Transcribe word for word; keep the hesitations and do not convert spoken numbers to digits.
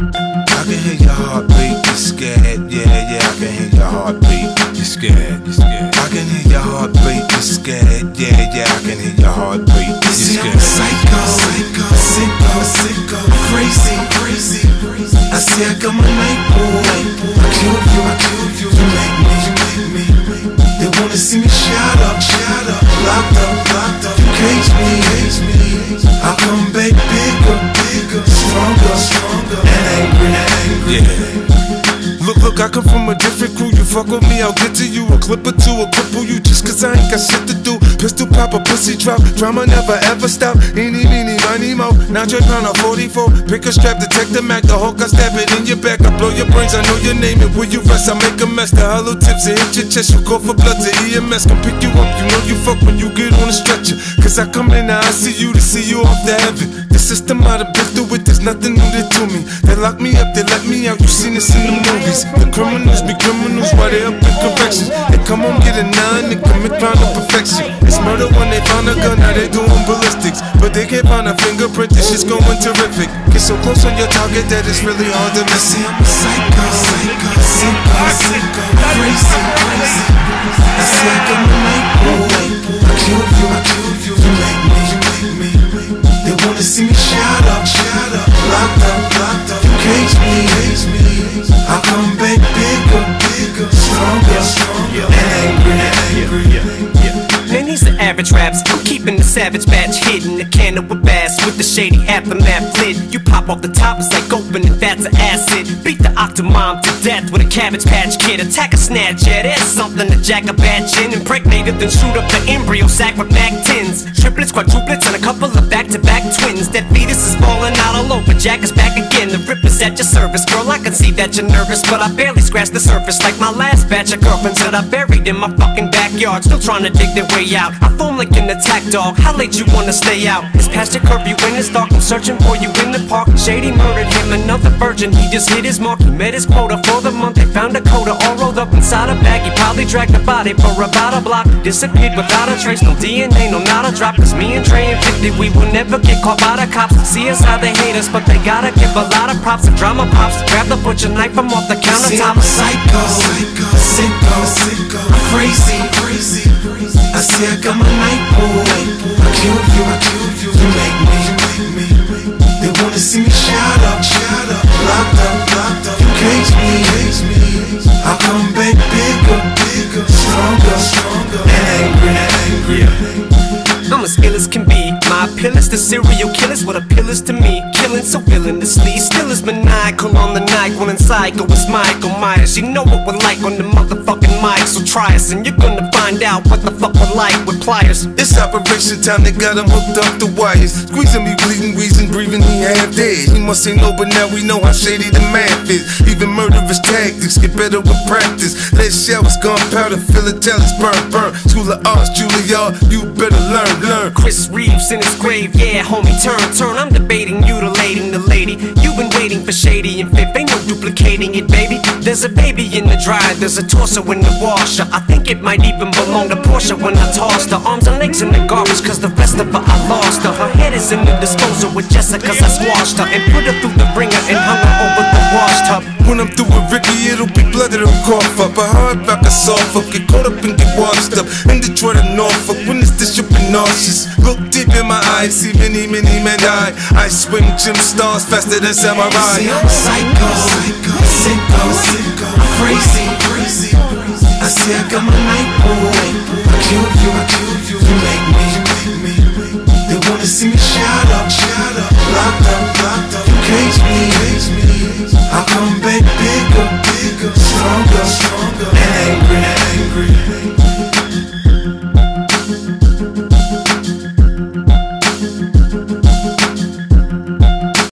I can hear your heartbeat, you're scared. Yeah, yeah, I can hear your heartbeat. You're scared, you're scared. I can hear your heartbeat, you're scared. Yeah, yeah, I can hear your heartbeat. You're scared. Psycho, psycho, sicko, sicko, crazy, crazy. I say I got my night boy. I kill you, I kill you. You make me, you make me. They wanna see me shut up, shut up. Locked up, locked up. You cage me, cage me. I come back bigger, bigger, stronger, stronger, and angry, angry. Yeah. Look, look, I come from a different crew. You fuck with me, I'll get to you. A clip or two, a cripple you just cause I ain't got shit to do. Pistol pop, a pussy drop. Drama never ever stop. Eeny, meeny, miny, mo. Now Dre pound a forty-four. Pick a strap, detect the Mac. The Hulk, I stab it in your back. I blow your brains, I know your name. And will you rest? I make a mess. The hollow tips and hit your chest. You call for blood to E M S. Come pick you up. You know you fuck when you get on a stretcher. Cause I come in the I C U to see you off the heaven. The system I done been through it. There's nothing new to me. They lock me up, they let me out. You seen this in the movies. The criminals be criminals while they up in corrections. They come home, get a nine, and commit crime to perfection. It's murder when they found a gun, now they doing ballistics. But they can't find a fingerprint, this shit's going terrific. Get so close on your target that it's really hard to miss. See, I'm a psycho, psycho, sicko, sicko, crazy, crazy. I say I got my night boy. I kill you, I kill you. You make me, you make me. They wanna see me shut up, shut up. Locked up, locked up. You cage me, cage me. I come back bigger, bigger, stronger, stronger, angry, angry. Man, these are average raps. I'm keeping the savage batch hidden. The can with bass with the shady aftermath lid. You pop off the top, it's like opening vats of acid. Beat the octomom to death with a Cabbage Patch Kid. Attack a snatch, yeah, there's something to jack a batch in. Impregnate it, then shoot up the embryo sac with Mac tens. Triplets, quadruplets, and a couple of back-to-back twins. That fetus is falling out all over. Jack is back again. The Ripper's at your service, girl. I can see that you're nervous, but I barely scratched the surface. Like my last batch of girlfriends that I buried in my fucking backyard, still trying to dig their way out. I foam like an attack dog. How late you wanna stay out? It's past your curfew when it's dark. I'm searching for you in the park. Shady murdered him, another virgin. He just hit his mark. He met his quota for the month. They found a coda all rolled up inside a bag. He probably dragged the body for about a block. Disappeared without a trace. No D N A, no not a drop. Cause me and Dre and fifty, we will never get caught by the cops. See us how they hate us, but they gotta give a lot of props. The drama pops. Grab the butcher knife from off the countertop. See, I'm a psycho, psycho, sicko, sicko, crazy, crazy. I say I got my night boy. I kill you, I kill you. You make me, you make me. They wanna see me shut up, shut up. Locked up, locked up. You cage me, cage me. I come back bigger, bigger, stronger, stronger, angry, angry. I'm as ill as can be. My appeal is to serial killers. What appeal is to me? Killing so villainously. Still is maniacal on the night. When in psycho is Michael Myers. You know what we're like on the motherfucking mic. So try us and you're gonna find out what the fuck we're like with pliers. It's operation time, they got him hooked up the wires. Squeezing me, bleeding, wheezing, breathing, he half dead. He must ain't know, but now we know how shady the math is. Even murderous tactics get better with practice. Lead showers, gunpowder, philatelics, burn, burn. School of Arts, Juilliard, you better learn, learn. Chris Reeves in his grave, yeah, homie, turn, turn. I'm debating, mutilating the lady. You've been waiting for Shady and Fifth, ain't no duplicating it, baby. There's a baby in the dryer, there's a torso in the washer. I think it might even belong to Portia when I tossed her. Arms and legs in the garbage, cause the rest of her I lost her. Her head is in the disposal with Jessica, cause I squashed her and put her through the ringer and hung her over the wash tub. When I'm through with Ricky, it'll be blood that'll cough up. A hard back, a soft up, get caught up and get washed up. In Detroit and Norfolk, when it's this, you'll be nauseous. Look deep in my eyes, see many, many men die. I swim gym stars faster than samurai. See, I'm a psycho, psycho, sicko, sicko, crazy, crazy. I say I got my night boy. I kill you, I kill you. You make me, you make me. They wanna see me shut up, shut up. Locked up, locked up. You cage me, cage me. I come back bigger, bigger, stronger, stronger, angry, angry.